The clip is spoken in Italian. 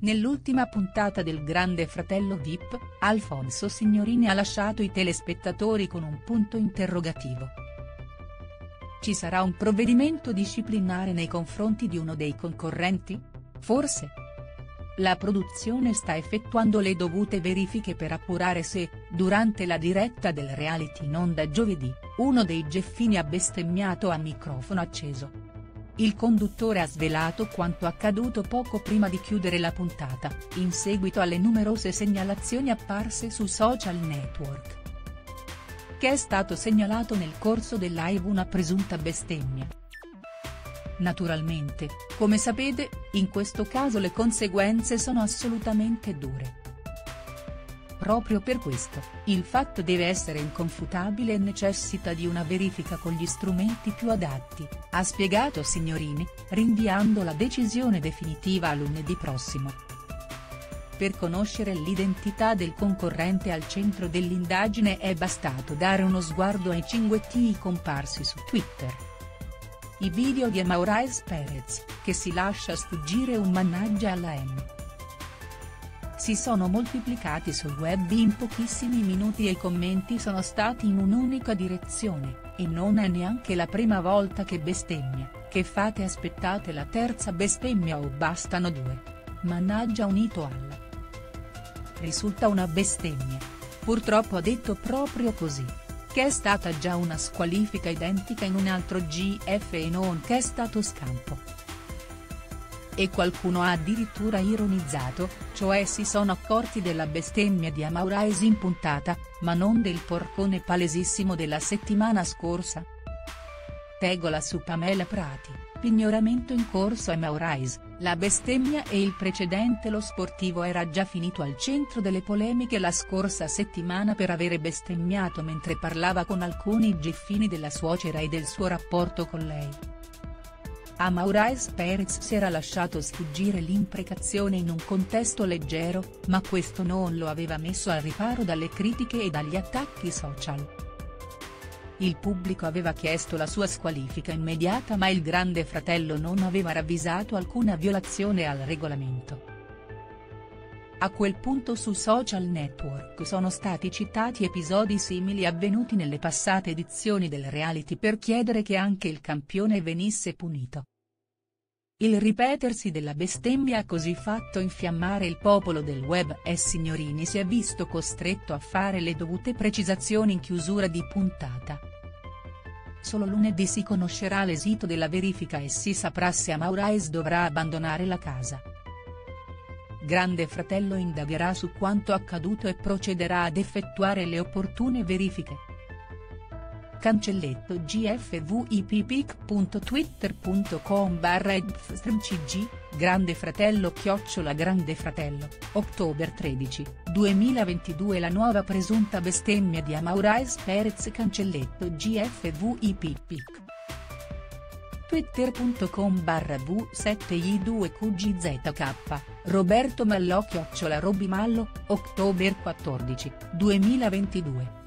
Nell'ultima puntata del Grande Fratello VIP, Alfonso Signorini ha lasciato i telespettatori con un punto interrogativo. Ci sarà un provvedimento disciplinare nei confronti di uno dei concorrenti? Forse? La produzione sta effettuando le dovute verifiche per appurare se, durante la diretta del reality in onda giovedì, uno dei Geffini ha bestemmiato a microfono acceso. Il conduttore ha svelato quanto accaduto poco prima di chiudere la puntata, in seguito alle numerose segnalazioni apparse su social network. Che è stato segnalato nel corso del live una presunta bestemmia. Naturalmente, come sapete, in questo caso le conseguenze sono assolutamente dure. Proprio per questo, il fatto deve essere inconfutabile e necessita di una verifica con gli strumenti più adatti, ha spiegato Signorini, rinviando la decisione definitiva a lunedì prossimo. Per conoscere l'identità del concorrente al centro dell'indagine è bastato dare uno sguardo ai cinguettii comparsi su Twitter. I video di Amaurays Perez, che si lascia sfuggire un mannaggia alla M. Si sono moltiplicati sul web in pochissimi minuti e i commenti sono stati in un'unica direzione, e non è neanche la prima volta che bestemmia, che fate aspettate la terza bestemmia o bastano due. Mannaggia unito alla. Risulta una bestemmia. Purtroppo ha detto proprio così. Che è stata già una squalifica identica in un altro GF e non che è stato scampo. E qualcuno ha addirittura ironizzato, cioè si sono accorti della bestemmia di Amaurays in puntata, ma non del porcone palesissimo della settimana scorsa? Tegola su Pamela Prati, pignoramento in corso a Amaurays, la bestemmia e il precedente. Lo sportivo era già finito al centro delle polemiche la scorsa settimana per avere bestemmiato mentre parlava con alcuni Geffini della suocera e del suo rapporto con lei. Amaurays Perez si era lasciato sfuggire l'imprecazione in un contesto leggero, ma questo non lo aveva messo al riparo dalle critiche e dagli attacchi social. Il pubblico aveva chiesto la sua squalifica immediata ma il Grande Fratello non aveva ravvisato alcuna violazione al regolamento. A quel punto su social network sono stati citati episodi simili avvenuti nelle passate edizioni del reality per chiedere che anche il campione venisse punito. Il ripetersi della bestemmia ha così fatto infiammare il popolo del web e Signorini si è visto costretto a fare le dovute precisazioni in chiusura di puntata. Solo lunedì si conoscerà l'esito della verifica e si saprà se Amaurays dovrà abbandonare la casa. Grande Fratello indagherà su quanto accaduto e procederà ad effettuare le opportune verifiche. Cancelletto gfvippic.twitter.com/edfstreamcg, Grande Fratello @Grande Fratello, ottobre 13, 2022. La nuova presunta bestemmia di Amaurays Perez. Cancelletto gfvippic. twitter.com/v7i2qgzk, Roberto Mallo @Robimallo, ottobre 14, 2022.